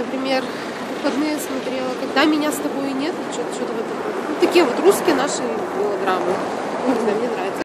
например, выходные смотрела «Когда меня с тобой нет», что-то вот такое. Ну, такие вот русские наши мелодрамы. Не знаю, мне нравится.